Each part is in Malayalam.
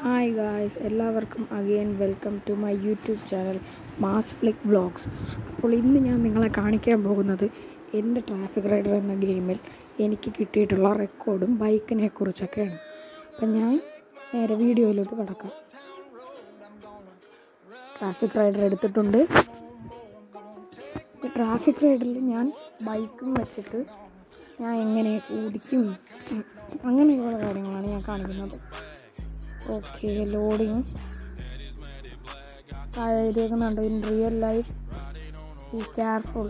Hi guys, എല്ലാവർക്കും again welcome to my YouTube channel Mass Flick Vlogs. അപ്പോൾ ഇന്ന് ഞാൻ നിങ്ങളെ കാണിക്കാൻ പോകുന്നത് എൻ്റെ ട്രാഫിക് റൈഡർ എന്ന ഗെയിമിൽ എനിക്ക് കിട്ടിയിട്ടുള്ള റെക്കോർഡും ബൈക്കിനെ കുറിച്ചൊക്കെയാണ്. അപ്പോൾ ഞാൻ നേരെ വീഡിയോയിലോട്ട് കടക്കാം. ട്രാഫിക് റൈഡർ എടുത്തിട്ടുണ്ട്. ഈ ട്രാഫിക് റൈഡറിൽ ഞാൻ ബൈക്കും വെച്ചിട്ട് ഞാൻ എങ്ങനെ ഓടിക്കും അങ്ങനെയുള്ള കാര്യങ്ങളാണ് ഞാൻ കാണിക്കുന്നത്. ഓക്കെ, ലോഡിങ് എഴുതിയേക്കുന്നുണ്ട്. In real life be careful,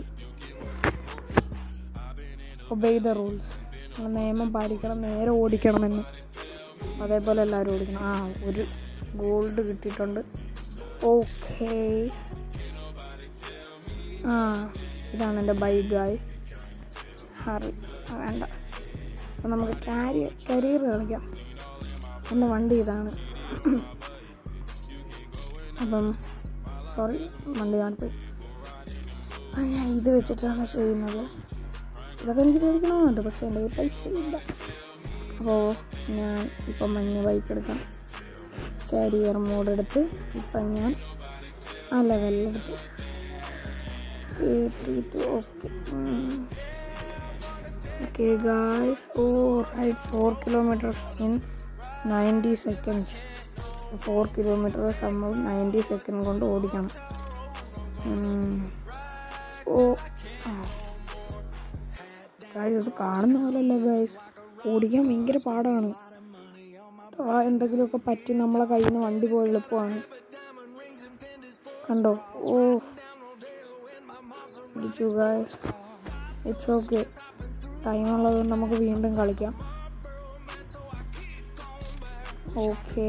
obey the rules. നിയമം പാലിക്കണം, നേരെ ഓടിക്കണമെന്ന്. അതേപോലെ എല്ലാവരും ഓടിക്കണം. ഒരു ഗോൾഡ് കിട്ടിയിട്ടുണ്ട്. ഓക്കെ, ഇതാണ് എൻ്റെ ബൈക്ക് ഗായ്സ്. ഹറി വേണ്ട, അപ്പം നമുക്ക് കരിയർ കളിക്കാം. എൻ്റെ വണ്ടി ഇതാണ്. അപ്പം സോറി, വണ്ടി കാണിപ്പോയി. ഞാൻ ഇത് വെച്ചിട്ടാണ് ചെയ്യുന്നത്. ഇതൊക്കെ എനിക്ക് മേടിക്കണമെന്നുണ്ട്, പക്ഷേ എൻ്റെ പൈസ ഇല്ല. അപ്പോൾ ഞാൻ ഇപ്പം മഞ്ഞ ബൈക്ക് എടുക്കാം. കാരിയർ മോഡ് എടുത്ത് ഇപ്പം ഞാൻ ആ ലെവലിലെടുത്ത് okay guys. Ride 4 kilometers in 90 seconds. 4 kilometers നമ്മൾ 90 seconds കൊണ്ട് ഓടിക്കണം. ഗായ്സ്, ഇത് കാണുന്ന പോലെയല്ല ഗായ്സ്, ഓടിക്കാൻ ഭയങ്കര പാടാണ്. എന്തെങ്കിലുമൊക്കെ പറ്റി നമ്മളെ കയ്യിൽ നിന്ന് വണ്ടി പോയി എളുപ്പമാണ്. കണ്ടോ? ഇടിച്ചു ഗായ്സ്. ഇറ്റ്സ് ഓക്കെ, ടൈമുള്ളത് നമുക്ക് വീണ്ടും കളിക്കാം. ഓക്കെ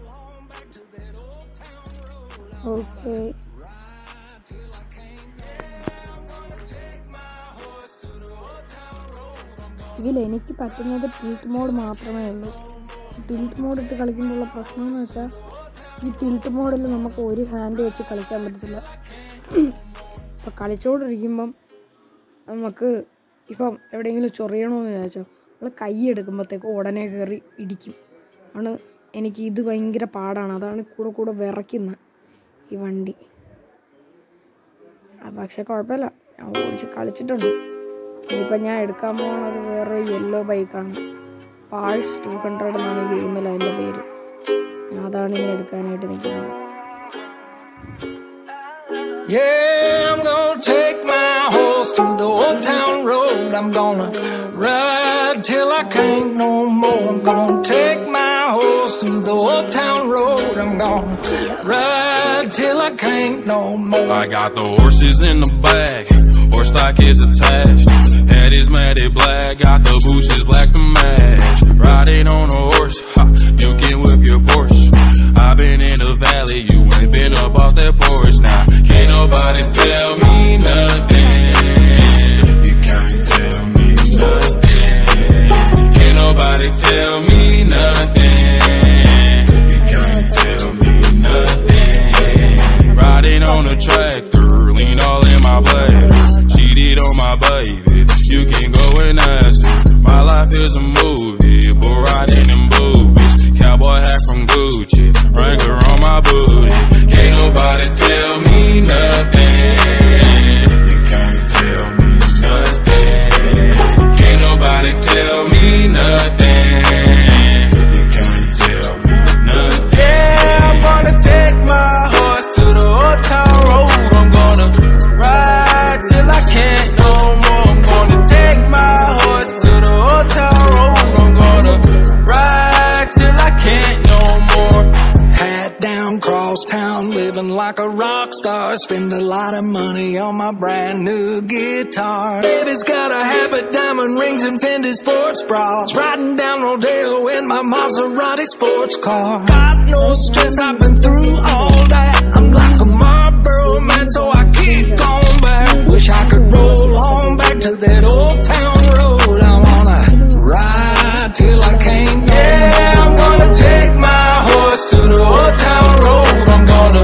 ഇതിൽ എനിക്ക് പറ്റുന്നത് ടിൽറ്റ് മോഡ് മാത്രമേ ഉള്ളൂ. ടിൽറ്റ് മോഡ് ഇട്ട് കളിക്കുമ്പോഴുള്ള പ്രശ്നം എന്ന് വെച്ചാൽ ഈ ടിൽറ്റ് മോഡിൽ നമുക്ക് ഒരു ഹാൻഡ് വെച്ച് കളിക്കാൻ പറ്റത്തില്ല. ഇപ്പം കളിച്ചോണ്ടിരിക്കുമ്പം നമുക്ക് ഇപ്പം എവിടെയെങ്കിലും ചൊറിയണമെന്ന് വിചാരിച്ചോ, നമ്മൾ കൈ എടുക്കുമ്പോഴത്തേക്ക് ഉടനെ കയറി ഇടിക്കും. ആണ് എനിക്ക് ഇത് ഭയങ്കര പാടാണ്. അതാണ് കൂടെ വിറയ്ക്കുന്ന ഈ വണ്ടി. പക്ഷേ കുഴപ്പമില്ല, ഞാൻ ഓടിച്ച് കളിച്ചിട്ടുണ്ട്. ഇനിയിപ്പം ഞാൻ എടുക്കാൻ പോകുന്നത് വേറൊരു യെല്ലോ ബൈക്കാണ്. പാഴ്സ് 200 എന്നാണ് ഗെയിമിൽ അതിൻ്റെ പേര്. അതാണ് ഇനി എടുക്കാനായിട്ട് നിൽക്കുന്നത്. Yeah, I'm gonna take my horse to the old town road. I'm gonna ride till I can't no more. I'm gonna take my horse to the old town road. I'm gonna ride till I can't no more. I got the horses in the back, horse stock is attached. Head is matted black, got the bushes black to match. Riding on a horse, you can whip your Porsche. I've been in the valley, you ain't been up off that porch. Now can't nobody tell me nothing. You can't tell me nothing. Can't nobody tell me nothing. You can't tell me nothing. Riding on a tractor, lean all in my bladder. Cheated on my baby, you can go and ask her. My life is a movie, but riding in boobies. Cowboy hat from Gucci, Wrangler on my booty. Can't nobody tell me nothing. You can't tell me nothing. Can't nobody tell me nothing. You can't tell me nothing. Yeah, I'm gonna take my horse to the old town road. I'm gonna ride till I can't no more. I'm gonna take my horse to the old town road. I'm gonna ride till I can't no more. Hat down, cross town, living like a rock star. Spend a lot of money on my brand new guitar. Baby's got a habit, diamond rings and Fendi sports bras. Riding down Rodeo in my Maserati sports car. Got no stress, I've been through all that. I'm like a Marlboro man, so I keep going back. Wish I could roll on back to that old town road. I wanna ride till I can't no more. Yeah, I'm gonna take my horse to the old town road. I'm gonna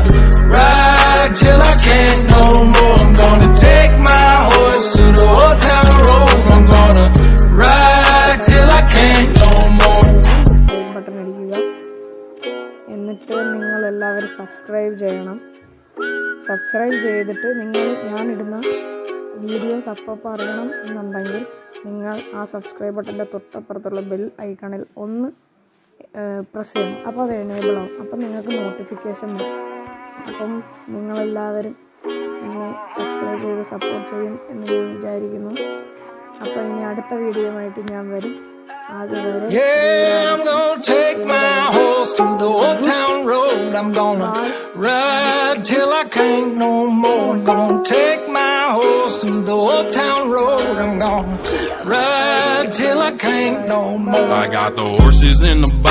ride till I can't no more. I'm gonna take my horse to the old town road. I'm gonna ride till I can't no more. Button അടിക്കുക. എന്നിട്ട് നിങ്ങളെല്ലാവരും സബ്സ്ക്രൈബ് ചെയ്യണം. സബ്സ്ക്രൈബ് ചെയ്തിട്ട് ഞാനിടുന്ന വീഡിയോസ് അപ്പോൾ അറിയണം എന്നുണ്ടെങ്കിൽ നിങ്ങൾ ആ സബ്സ്ക്രൈബ് ബട്ടൻ്റെ തൊട്ടപ്പുറത്തുള്ള ബെൽ ഐക്കണിൽ ഒന്ന് പ്രസ് ചെയ്യണം. അപ്പോൾ അത് എനേബിൾ ആവും. അപ്പം നിങ്ങൾക്ക് നോട്ടിഫിക്കേഷൻ വരും. അപ്പം നിങ്ങളെല്ലാവരും എന്നെ സബ്സ്ക്രൈബ് ചെയ്ത് സപ്പോർട്ട് ചെയ്യും എന്ന് ഞാൻ വിചാരിക്കുന്നു. അപ്പോൾ ഇനി അടുത്ത വീഡിയോയുമായിട്ട് ഞാൻ വരും. അതുവരെ I'm gonna take my horse to the old town road. I'm gonna ride till I can't no more. I'm gonna take my horse to the old town road. I'm gonna ride till I can't no more. I got the horses in the back.